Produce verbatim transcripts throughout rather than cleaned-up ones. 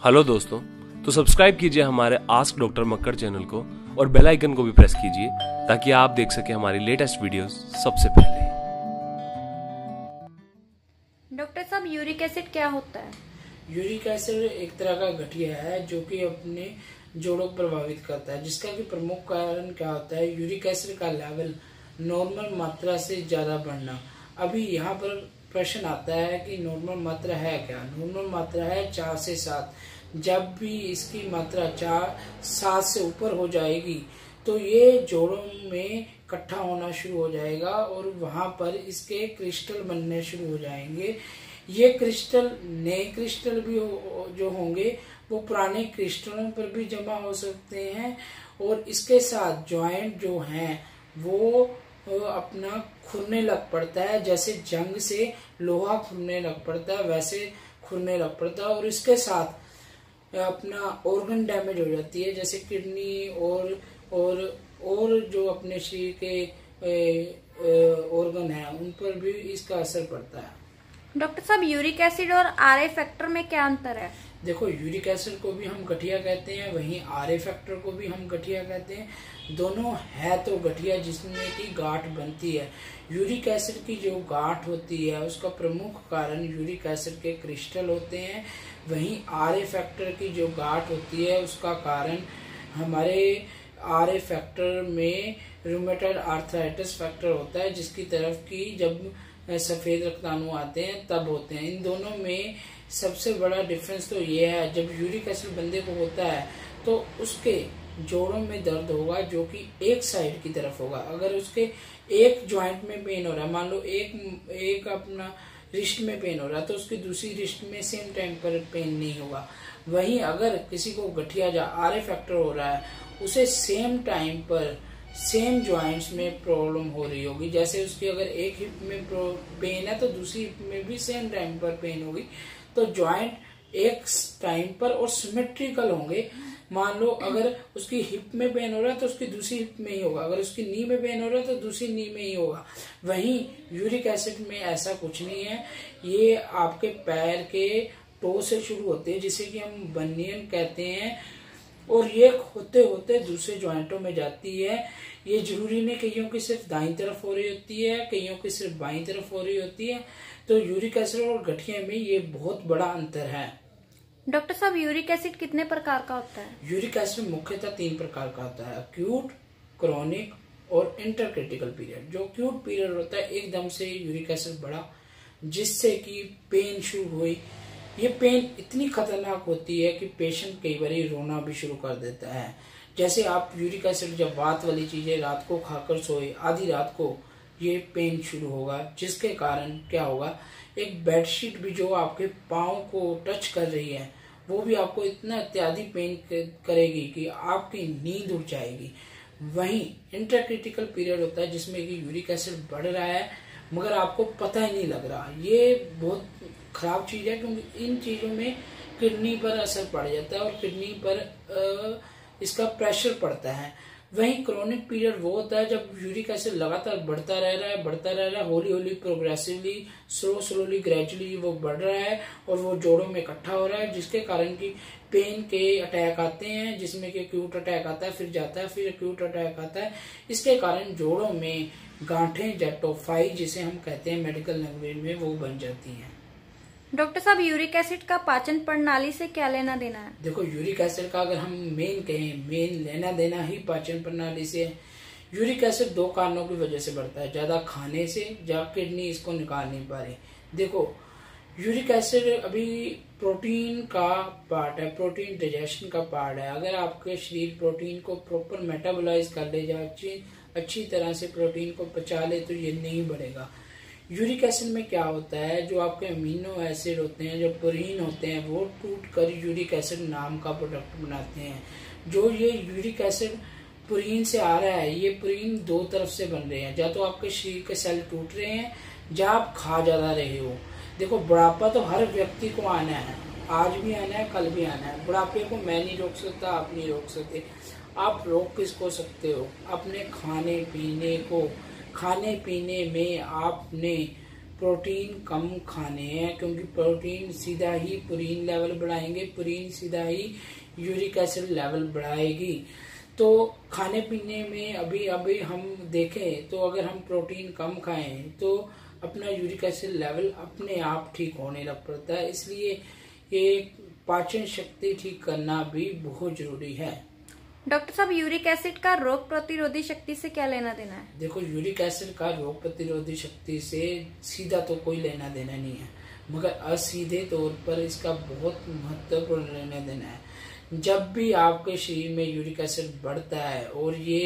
Hello दोस्तों, तो subscribe कीजिए हमारे आस्क डॉक्टर मक्कड़ चैनल को और बेल आइकन को भी प्रेस कीजिए ताकि आप देख सकें हमारी लेटेस्ट वीडियोस सबसे पहले। डॉक्टर साहब, यूरिक एसिड क्या होता है? यूरिक एसिड एक तरह का गठिया है जो कि अपने जोड़ों को प्रभावित करता है, जिसका कि प्रमुख कारण क्या होता है, यूरिक एसिड का लेवल नॉर्मल मात्रा से ज्यादा बढ़ना। अभी यहाँ पर प्रश्न आता है कि नॉर्मल मात्रा है क्या? नॉर्मल मात्रा है चार से सात। जब भी इसकी मात्रा चार सात से ऊपर हो जाएगी तो ये जोड़ों में इकट्ठा होना शुरू हो जाएगा और वहां पर इसके क्रिस्टल बनने शुरू हो जाएंगे। ये क्रिस्टल नए क्रिस्टल भी हो, जो होंगे वो पुराने क्रिस्टलों पर भी जमा हो सकते हैं और इसके साथ जॉइंट जो हैं वो अपना खुरने लग पड़ता है। जैसे जंग से लोहा खुरने लग पड़ता है वैसे खुरने लग पड़ता है और इसके साथ अपना ऑर्गन डैमेज हो जाती है, जैसे किडनी और और और जो अपने शरीर के ऑर्गन है उन पर भी इसका असर पड़ता है। डॉक्टर साहब, यूरिक एसिड और आर ए फैक्टर में क्या अंतर है? देखो, यूरिक एसिड को भी हम गठिया कहते हैं, वहीं आर ए फैक्टर को भी हम गठिया कहते हैं। दोनों है तो गठिया जिसमें की गांठ बनती है। यूरिक एसिड की जो गांठ होती है उसका प्रमुख कारण यूरिक एसिड के क्रिस्टल होते हैं, वहीं आर ए फैक्टर की जो गांठ होती है उसका कारण हमारे आर ए फैक्टर में रूमेटॉइड आर्थराइटिस फैक्टर होता है, जिसकी तरफ की जब सफेद रक्ताणु आते हैं तब होते हैं। इन दोनों में सबसे बड़ा डिफरेंस तो ये है, जब यूरिक एसिड बंदे को होता है तो उसके जोड़ों में दर्द होगा जो कि एक साइड की तरफ होगा। अगर उसके एक जॉइंट में पेन हो रहा है, मान लो एक एक अपना रिस्ट में पेन हो रहा है तो उसकी दूसरी रिस्ट में सेम टाइम पर पेन नहीं होगा। वहीं अगर किसी को गठिया या आर ए फैक्टर हो रहा है उसे सेम टाइम पर सेम जॉइंट्स में प्रॉब्लम हो रही होगी। जैसे उसकी अगर एक हिप में पेन है तो दूसरी हिप में भी सेम टाइम पर पेन होगी, तो जॉइंट एक टाइम पर और सिमेट्रिकल होंगे। मान लो अगर उसकी हिप में पेन हो रहा है तो उसकी दूसरी हिप में ही होगा, अगर उसकी नी में पेन हो रहा है तो दूसरी नी में ही होगा। वहीं यूरिक एसिड में ऐसा कुछ नहीं है, ये आपके पैर के टो से शुरू होते हैं जिसे कि हम बनियन कहते हैं और ये होते होते दूसरे ज्वाइंटों में जाती है। ये जरूरी नहीं कईयों की सिर्फ दाईं तरफ हो रही होती है, कईयों की सिर्फ बाईं तरफ हो रही होती है। तो यूरिक एसिड और गठिया में ये बहुत बड़ा अंतर है। डॉक्टर साहब, यूरिक एसिड कितने प्रकार का होता है? यूरिक एसिड मुख्यतः तीन प्रकार का होता है, अक्यूट, क्रॉनिक और इंटरक्रिटिकल पीरियड। जो अक्यूट पीरियड होता है एकदम से यूरिक एसिड बढ़ा जिससे कि पेन शुरू हुई। ये पेन इतनी खतरनाक होती है कि पेशेंट कई बार रोना भी शुरू कर देता है। जैसे आप यूरिक एसिड जब बात वाली चीजें रात को खाकर सोए, आधी रात को ये पेन शुरू होगा, जिसके कारण क्या होगा, एक बेडशीट भी जो आपके पाँव को टच कर रही है वो भी आपको इतना इत्यादि पेन करेगी कि आपकी नींद उड़ जाएगी। वहीं इंटरक्रिटिकल पीरियड होता है जिसमें कि यूरिक एसिड बढ़ रहा है मगर आपको पता ही नहीं लग रहा। ये बहुत खराब चीज है क्योंकि इन चीजों में किडनी पर असर पड़ जाता है और किडनी पर इसका प्रेशर पड़ता है। वहीं क्रोनिक पीरियड वो होता है जब यूरिक एसिड लगातार बढ़ता रह रहा है बढ़ता रह रहा है हौली हौली प्रोग्रेसिवली स्लो स्लोली ग्रेजुअली वो बढ़ रहा है और वो जोड़ों में इकट्ठा हो रहा है, जिसके कारण की पेन के अटैक आते हैं, जिसमें कि एक्यूट अटैक आता है, फिर जाता है, फिर एक्यूट अटैक आता है। इसके कारण जोड़ों में गांठें या टोफाई जिसे हम कहते हैं मेडिकल लैंग्वेज में वो बन जाती हैं। डॉक्टर साहब, यूरिक एसिड का पाचन प्रणाली से क्या लेना देना है? देखो, यूरिक एसिड का अगर हम मेन कहें, मेन लेना देना ही पाचन प्रणाली से है। यूरिक एसिड दो कारणों की वजह से बढ़ता है, ज्यादा खाने से या किडनी इसको निकाल नहीं पा रही। देखो, यूरिक एसिड अभी प्रोटीन का पार्ट है, प्रोटीन डाइजेशन का पार्ट है। अगर आपके शरीर प्रोटीन को प्रॉपर मेटाबोलाइज कर ले जाए, अच्छी अच्छी तरह से प्रोटीन को पचा ले तो ये नहीं बढ़ेगा। यूरिक एसिड में क्या होता है, जो आपके अमीनो एसिड होते हैं, जो पुरीन होते हैं, वो टूट कर यूरिक एसिड नाम का प्रोडक्ट बनाते हैं। जो ये यूरिक एसिड पुरीन से आ रहा है, ये पुरीन दो तरफ से बन रहे हैं, या तो आपके शरीर के सेल टूट रहे हैं या आप खा ज्यादा रहे हो। देखो, बुढ़ापा तो हर व्यक्ति को आना है, आज भी आना है, कल भी आना है। बुढ़ापे को मैं नहीं रोक सकता, आप नहीं रोक सकते। आप रोक किसको सकते हो? अपने खाने पीने को। खाने पीने में आपने प्रोटीन कम खाने हैं, क्योंकि प्रोटीन सीधा ही पुरीन लेवल बढ़ाएंगे, पुरीन सीधा ही यूरिक एसिड लेवल बढ़ाएगी। तो खाने पीने में अभी अभी हम देखें तो अगर हम प्रोटीन कम खाएं तो अपना यूरिक एसिड लेवल अपने आप ठीक होने लग पड़ता है। इसलिए ये पाचन शक्ति ठीक करना भी बहुत जरूरी है। डॉक्टर साहब, यूरिक एसिड का रोग प्रतिरोधी शक्ति से क्या लेना देना है? देखो, यूरिक एसिड का रोग प्रतिरोधी शक्ति से सीधा तो कोई लेना देना नहीं है, मगर असीधे तौर पर इसका बहुत महत्वपूर्ण लेना देना है। जब भी आपके शरीर में यूरिक एसिड बढ़ता है और ये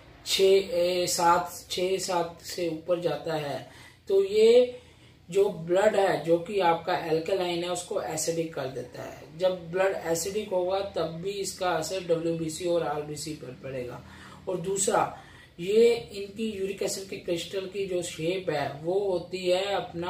छः सात छः सात से ऊपर जाता है तो ये जो ब्लड है जो कि आपका एल्कलाइन है उसको एसिडिक कर देता है। जब ब्लड एसिडिक होगा तब भी इसका असर डब्ल्यूबीसी और आरबीसी पर पड़ेगा। और दूसरा, ये इनकी यूरिक एसिड के क्रिस्टल की जो शेप है वो होती है अपना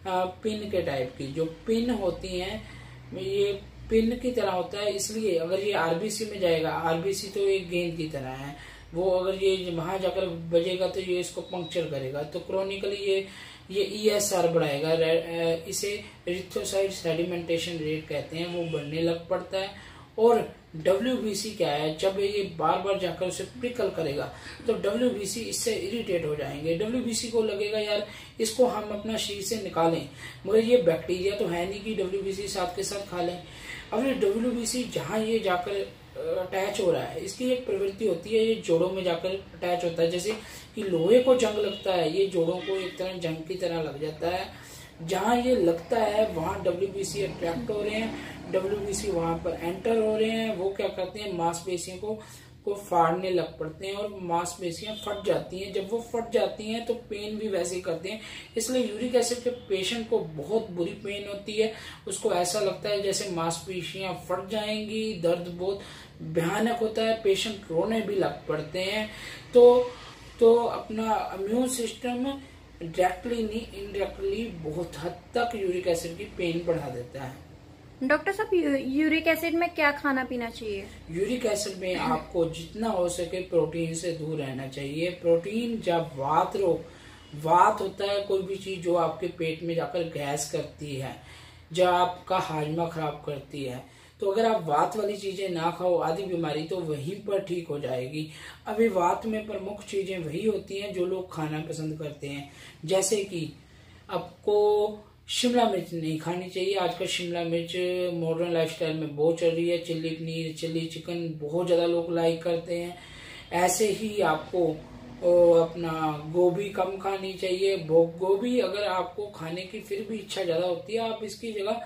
पिन के टाइप की। जो पिन होती हैं ये पिन की तरह होता है, इसलिए अगर ये आरबीसी में जाएगा, आरबीसी तो एक गेंद की तरह है, वो अगर ये वहां जाकर बजेगा तो ये इसको पंक्चर करेगा। तो क्रोनिकली ये ये ईएसआर बढ़ाएगा, इसे इरिथ्रोसाइट सेडिमेंटेशन रेट कहते हैं, वो बढ़ने लग पड़ता है। और डब्ल्यूबीसी क्या है, जब ये बार बार जाकर उसे प्रिकल करेगा तो डब्ल्यूबीसी इससे इरिटेट हो जाएंगे। डब्ल्यूबीसी को लगेगा यार इसको हम अपना शरीर से निकालें, मगर ये बैक्टीरिया तो है नहीं कि डब्ल्यूबीसी साथ के साथ खा लें। अब ये डब्ल्यूबीसी जहां ये जाकर अटैच हो रहा है, इसकी एक प्रवृत्ति होती है, ये जोड़ों में जाकर अटैच होता है। जैसे कि लोहे को जंग लगता है, ये जोड़ों को एक तरह जंग की तरह लग जाता है। जहां ये लगता है वहां डब्ल्यूबीसी अट्रैक्ट हो रहे हैं, डब्ल्यूबीसी वहां पर एंटर हो रहे हैं। वो क्या करते हैं, मांसपेशियों को को फाड़ने लग पड़ते हैं और मांसपेशियां फट जाती हैं। जब वो फट जाती हैं तो पेन भी वैसे ही करते हैं। इसलिए यूरिक एसिड के पेशेंट को बहुत बुरी पेन होती है, उसको ऐसा लगता है जैसे मांसपेशियां फट जाएंगी, दर्द बहुत भयानक होता है, पेशेंट रोने भी लग पड़ते हैं। तो तो अपना इम्यून सिस्टम डायरेक्टली नहीं इनडायरेक्टली बहुत हद तक यूरिक एसिड की पेन बढ़ा देता है। डॉक्टर साहब, यूरिक एसिड में क्या खाना पीना चाहिए? यूरिक एसिड में आपको जितना हो सके प्रोटीन से दूर रहना चाहिए। प्रोटीन जब वात रोग वात होता है, कोई भी चीज जो आपके पेट में जाकर गैस करती है, जब आपका हाजमा खराब करती है, तो अगर आप वात वाली चीजें ना खाओ आधी बीमारी तो वहीं पर ठीक हो जाएगी। अभी वात में प्रमुख चीजें वही होती हैं जो लोग खाना पसंद करते हैं, जैसे कि आपको शिमला मिर्च नहीं खानी चाहिए। आजकल शिमला मिर्च मॉडर्न लाइफस्टाइल में बहुत चल रही है। चिल्ली पनीर, चिल्ली चिकन बहुत ज्यादा लोग लाइक करते हैं। ऐसे ही आपको ओ, अपना गोभी कम खानी चाहिए। गोभी अगर आपको खाने की फिर भी इच्छा ज्यादा होती है, आप इसकी जगह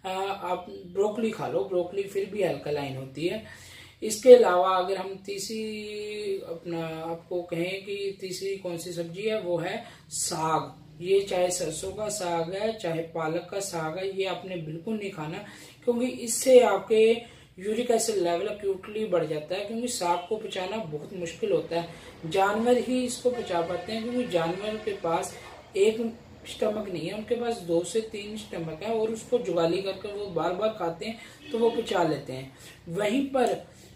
आप ब्रोकली खा लो, ब्रोकली फिर भी अल्कलाइन होती है। इसके अलावा अगर हम तीसरी अपना आपको कहें कि तीसरी कौन सी सब्जी है, वो है साग। ये चाहे सरसों का साग है चाहे पालक का साग है, ये आपने बिल्कुल नहीं खाना, क्योंकि इससे आपके यूरिक एसिड लेवल एक्यूटली बढ़ जाता है। क्योंकि साग को पचाना बहुत मुश्किल होता है, जानवर ही इसको पचा पाते हैं, क्योंकि जानवर के पास एक स्टमक नहीं है, उनके पास दो से तीन स्टमक है और उसको जुगाली करके वो बार बार खाते हैं तो वो पचा लेते हैं। वहीं पर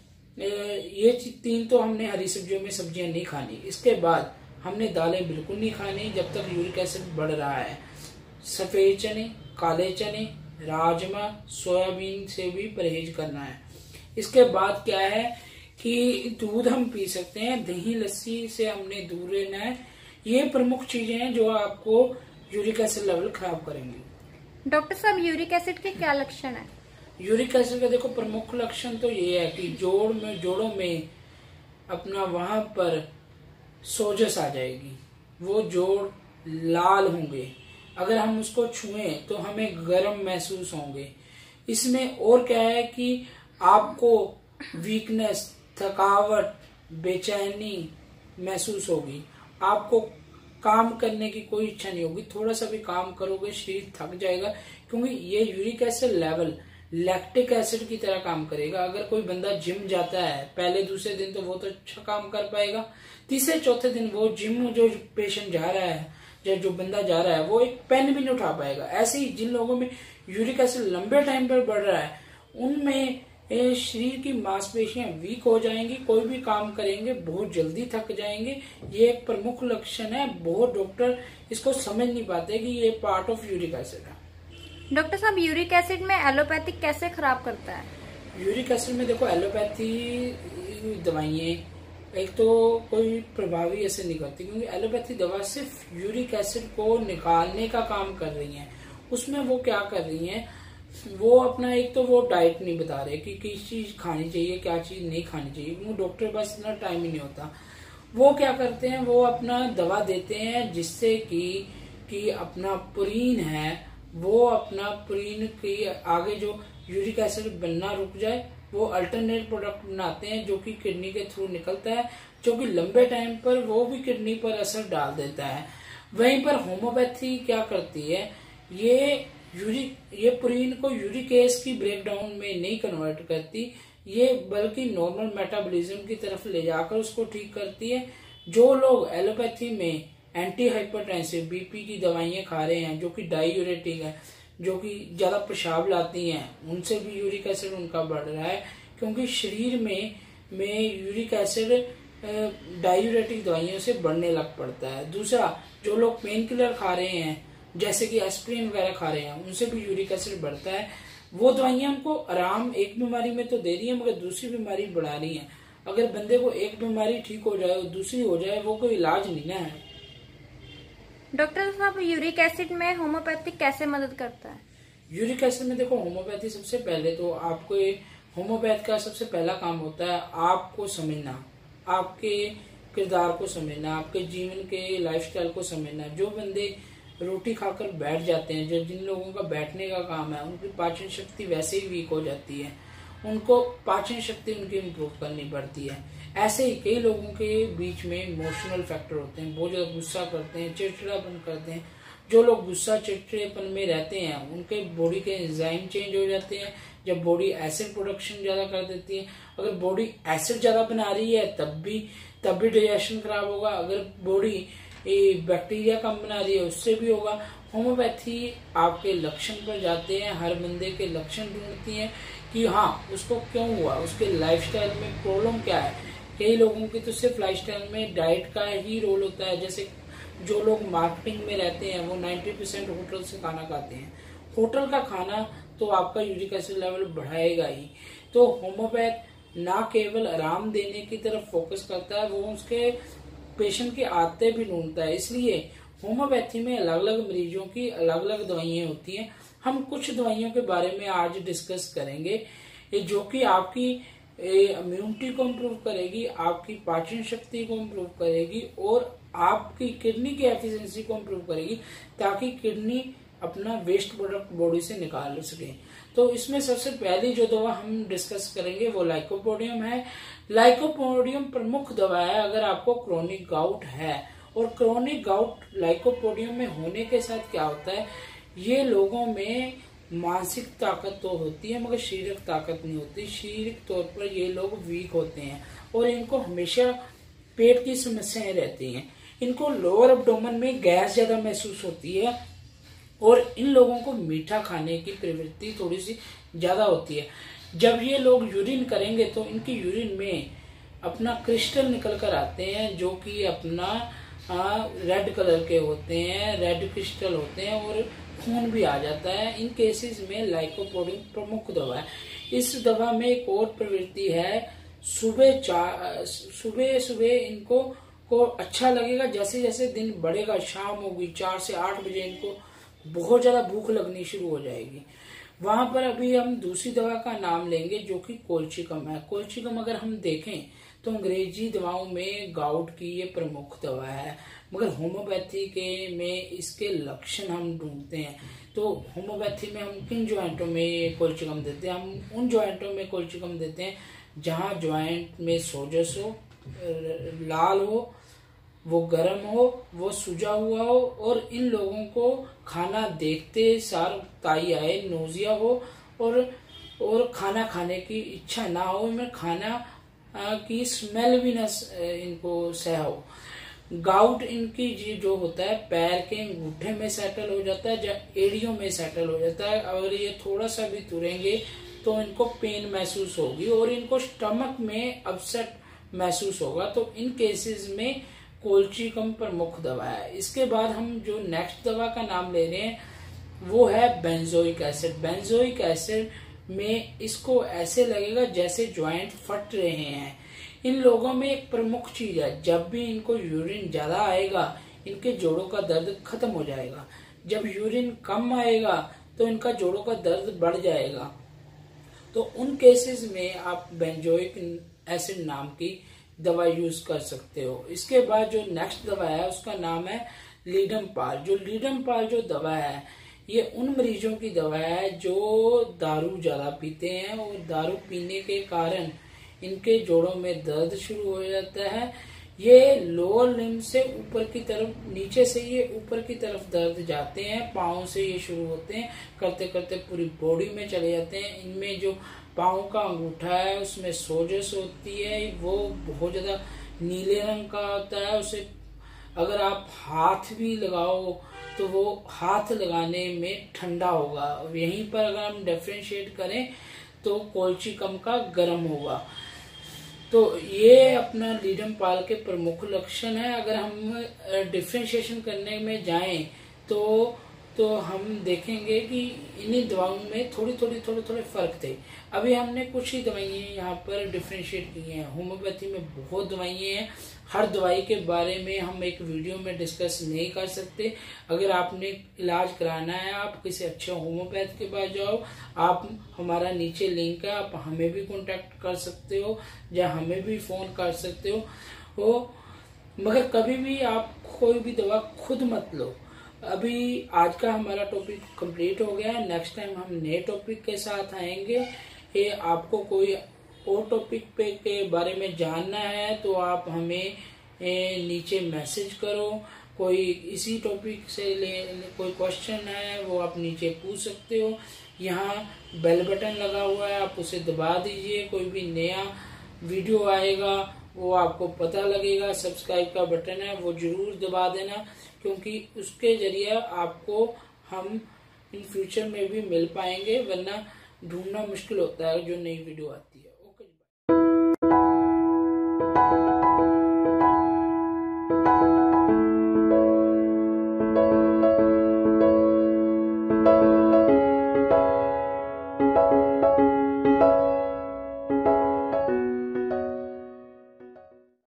ये तीन तो हमने हरी सब्जियों में सब्जियां नहीं खानी। इसके बाद हमने दालें बिल्कुल नहीं खानी जब तक यूरिक एसिड बढ़ रहा है। सफेद चने, काले चने, राजमा, सोयाबीन से भी परहेज करना है। इसके बाद क्या है कि दूध हम पी सकते हैं, दही लस्सी से हमने दूर रहना है। ये प्रमुख चीजें हैं जो आपको यूरिक एसिड लेवल खराब करेंगी। डॉक्टर साहब, यूरिक एसिड के क्या लक्षण है? यूरिक एसिड का देखो प्रमुख लक्षण तो ये है कि जोड़ में जोड़ों में अपना वहां पर सोजस आ जाएगी, वो जोड़ लाल होंगे, अगर हम उसको छुएं तो हमें गर्म महसूस होंगे। इसमें और क्या है कि आपको वीकनेस, थकावट, बेचैनी महसूस होगी, आपको काम करने की कोई इच्छा नहीं होगी, थोड़ा सा भी काम करोगे शरीर थक जाएगा, क्योंकि ये uric acid level lactic acid की तरह काम करेगा। अगर कोई बंदा जिम जाता है पहले दूसरे दिन तो वो तो अच्छा काम कर पाएगा, तीसरे चौथे दिन वो जिम जो पेशेंट जा रहा है या जो बंदा जा रहा है वो एक पेन भी नहीं उठा पाएगा। ऐसे ही जिन लोगों में यूरिक एसिड लंबे टाइम पर बढ़ रहा है उनमें ये शरीर की मांसपेशियां वीक हो जाएंगी, कोई भी काम करेंगे बहुत जल्दी थक जाएंगे। ये एक प्रमुख लक्षण है। बहुत डॉक्टर इसको समझ नहीं पाते कि ये पार्ट ऑफ यूरिक एसिड है। डॉक्टर साहब, यूरिक एसिड में एलोपैथिक कैसे खराब करता है? यूरिक एसिड में देखो, एलोपैथी दवाइयाँ एक तो कोई प्रभावी असर नहीं करती, क्योंकि एलोपैथी दवा सिर्फ यूरिक एसिड को निकालने का काम कर रही है। उसमें वो क्या कर रही हैं, वो अपना एक तो वो डाइट नहीं बता रहे कि किस चीज खानी चाहिए, क्या चीज नहीं खानी चाहिए, क्योंकि डॉक्टर के पास इतना टाइम ही नहीं होता। वो क्या करते हैं, वो अपना दवा देते हैं जिससे कि कि अपना पुरीन है, वो अपना पुरीन की आगे जो यूरिक एसिड बनना रुक जाए, वो अल्टरनेट प्रोडक्ट बनाते हैं जो कि किडनी के थ्रू निकलता है, जो कि लंबे टाइम पर वो भी किडनी पर असर डाल देता है। वहीं पर होम्योपैथी क्या करती है, ये यूरिक ये पुरीन को यूरिक एसिड की ब्रेकडाउन में नहीं कन्वर्ट करती, ये बल्कि नॉर्मल मेटाबॉलिज्म की तरफ ले जाकर उसको ठीक करती है। जो लोग एलोपैथी में एंटी हाइपरटेंसिव बीपी की दवाइयां खा रहे हैं जो कि डायूरेटिक है, जो कि ज्यादा पेशाब लाती हैं, उनसे भी यूरिक एसिड उनका बढ़ रहा है, क्योंकि शरीर में में यूरिक एसिड डायूरेटिक दवाइयों से बढ़ने लग पड़ता है। दूसरा, जो लोग पेन किलर खा रहे हैं जैसे कि एस्प्रिन वगैरह खा रहे हैं, उनसे भी यूरिक एसिड बढ़ता है। वो दवाइयां हमको आराम एक बीमारी में तो दे रही है, मगर दूसरी बीमारी बढ़ा रही है। अगर बंदे को एक बीमारी ठीक हो जाए और दूसरी हो जाए, वो कोई इलाज नहीं ना है। डॉक्टर साहब, यूरिक एसिड में होम्योपैथिक कैसे मदद करता है? यूरिक एसिड में देखो, होम्योपैथी सबसे पहले तो आपको होम्योपैथ का सबसे पहला काम होता है आपको समझना, आपके किरदार को समझना, आपके जीवन के लाइफस्टाइल को समझना। जो बंदे रोटी खाकर बैठ जाते हैं, जो जिन लोगों का बैठने का काम है, उनकी पाचन शक्ति वैसे ही वीक हो जाती है, उनको पाचन शक्ति उनकी इम्प्रूव करनी पड़ती है। ऐसे ही कई लोगों के बीच में इमोशनल फैक्टर होते हैं, बहुत ज्यादा गुस्सा करते हैं, चिड़चिड़ापन करते हैं। जो लोग गुस्सा चिड़चिड़ेपन में रहते हैं, उनके बॉडी के एंजाइम चेंज हो जाते हैं, जब बॉडी एसिड प्रोडक्शन ज्यादा कर देती है। अगर बॉडी एसिड ज्यादा बना रही है तब भी तब भी डाइजेशन खराब होगा। अगर बॉडी बैक्टीरिया कम बना रही है उससे भी होगा। होम्योपैथी आपके लक्षण पर जाते हैं, हर बंदे के लक्षण ढूंढती है कि हाँ उसको क्यों हुआ, उसके लाइफस्टाइल में प्रॉब्लम क्या है। कई लोगों की तो सिर्फ लाइफस्टाइल में डाइट का ही रोल होता है। जैसे जो लोग मार्केटिंग में रहते हैं वो नब्बे परसेंट होटल से खाना खाते हैं। होटल का खाना तो आपका यूरिक एसिड लेवल बढ़ाएगा ही। तो होम्योपैथ ना केवल आराम देने की तरफ फोकस करता है, वो उसके पेशेंट की आदतें भी ढूंढता है। इसलिए होम्योपैथी में अलग अलग मरीजों की अलग अलग दवाइयां होती हैं। हम कुछ दवाइयों के बारे में आज डिस्कस करेंगे जो कि आपकी इम्यूनिटी को इम्प्रूव करेगी, आपकी पाचन शक्ति को इम्प्रूव करेगी और आपकी किडनी की एफिशिएंसी को इम्प्रूव करेगी, ताकि किडनी अपना वेस्ट प्रोडक्ट बॉडी से निकाल सके। तो इसमें सबसे पहली जो दवा हम डिस्कस करेंगे वो लाइकोपोडियम है। लाइकोपोडियम प्रमुख दवा है अगर आपको क्रोनिक गाउट है। और क्रोनिक गाउट लाइकोपोडियम में होने के साथ क्या होता है, ये लोगों में मानसिक ताकत तो होती है मगर शारीरिक ताकत नहीं होती। शारीरिक तौर पर ये लोग वीक होते हैं और इनको हमेशा पेट की समस्याएं रहती हैं। इनको लोअर एब्डोमेन में गैस ज्यादा महसूस होती है और इन लोगों को मीठा खाने की प्रवृत्ति थोड़ी सी ज्यादा होती है। जब ये लोग यूरिन करेंगे तो इनकी यूरिन में अपना क्रिस्टल निकल कर आते हैं जो कि अपना रेड कलर के होते हैं, रेड क्रिस्टल होते हैं और खून भी आ जाता है। इन केसेस में लाइकोपोडियम प्रमुख दवा है। इस दवा में एक और प्रवृत्ति है, सुबह चार सुबह सुबह इनको को अच्छा लगेगा, जैसे जैसे दिन बढ़ेगा, शाम होगी चार से आठ बजे इनको बहुत ज्यादा भूख लगनी शुरू हो जाएगी। वहां पर अभी हम दूसरी दवा का नाम लेंगे जो कि कोल्चिकम है। कोल्चिकम अगर हम देखें तो अंग्रेजी दवाओं में गाउट की ये प्रमुख दवा है, मगर होम्योपैथी के में इसके लक्षण हम ढूंढते हैं। तो होम्योपैथी में हम किन ज्वाइंटों में कोल्चिकम देते हैं, हम उन ज्वाइंटों में कोल्चिकम देते हैं जहां ज्वाइंट में सोजस हो, लाल हो, वो गर्म हो, वो सूजा हुआ हो और इन लोगों को खाना देखते सार ताई आए, नोजिया हो और और खाना खाने की इच्छा ना हो, इनमें खाना की स्मेल भी न इनको सह हो। गाउट इनकी जो होता है पैर के अंगूठे में सेटल हो जाता है या एड़ियों में सेटल हो जाता है। अगर ये थोड़ा सा भी तुरेंगे तो इनको पेन महसूस होगी और इनको स्टमक में अपसेट महसूस होगा। तो इन केसेस में कोल्चिकम प्रमुख दवा है। इसके बाद हम जो नेक्स्ट दवा का नाम ले रहे हैं वो है बेंजोइक एसिड। बेंजोइक एसिड में इसको ऐसे लगेगा जैसे ज्वाइंट फट रहे हैं। इन लोगों में एक प्रमुख चीज है, जब भी इनको यूरिन ज्यादा आएगा इनके जोड़ों का दर्द खत्म हो जाएगा। जब यूरिन कम आएगा तो इनका जोड़ों का दर्द बढ़ जाएगा। तो उन केसेस में आप बेंजोइक एसिड नाम की दवा यूज कर सकते हो। इसके बाद जो नेक्स्ट दवा है उसका नाम है लीडमपाल। जो लीडमपाल जो दवा है ये उन मरीजों की दवा है जो दारू ज्यादा पीते हैं और दारू पीने के कारण इनके जोड़ों में दर्द शुरू हो जाता है। ये लोअर लिम्ब से ऊपर की तरफ, नीचे से ये ऊपर की तरफ दर्द जाते हैं, पाँव से ये शुरू होते हैं, करते करते पूरी बॉडी में चले जाते हैं। इनमें जो पाँव का अंगूठा है उसमें सोजस होती है, वो बहुत ज्यादा नीले रंग का होता है। उसे अगर आप हाथ भी लगाओ तो वो हाथ लगाने में ठंडा होगा। यहीं पर अगर हम डिफरेंशिएट करें तो कोल्चिकम का गर्म होगा। तो ये अपना लीडमपाल के प्रमुख लक्षण है। अगर हम डिफरेंशिएशन करने में जाएं तो तो हम देखेंगे कि इन्हीं दवाओं में थोड़ी थोड़ी थोड़े थोड़े फर्क थे। अभी हमने कुछ ही दवाइयाँ यहाँ पर डिफरेंशिएट की हैं। होम्योपैथी में बहुत दवाइयाँ हैं, हर दवाई के बारे में हम एक वीडियो में डिस्कस नहीं कर सकते। अगर आपने इलाज कराना है आप किसी अच्छे होम्योपैथ के पास जाओ, आप हमारा नीचे लिंक है, आप हमें भी कांटेक्ट कर सकते हो या हमें भी फोन कर सकते हो वो मगर कभी भी आप कोई भी दवा खुद मत लो। अभी आज का हमारा टॉपिक कंप्लीट हो गया है। नेक्स्ट टाइम हम नए टॉपिक के साथ आएंगे। ये आपको कोई और टॉपिक पे के बारे में जानना है तो आप हमें नीचे मैसेज करो। कोई इसी टॉपिक से ले कोई क्वेश्चन है वो आप नीचे पूछ सकते हो। यहाँ बेल बटन लगा हुआ है, आप उसे दबा दीजिए। कोई भी नया वीडियो आएगा वो आपको पता लगेगा। सब्सक्राइब का बटन है वो जरूर दबा देना, क्योंकि उसके जरिए आपको हम इन फ्यूचर में भी मिल पाएंगे, वरना ढूंढना मुश्किल होता है जो नई वीडियो आती है। ओके।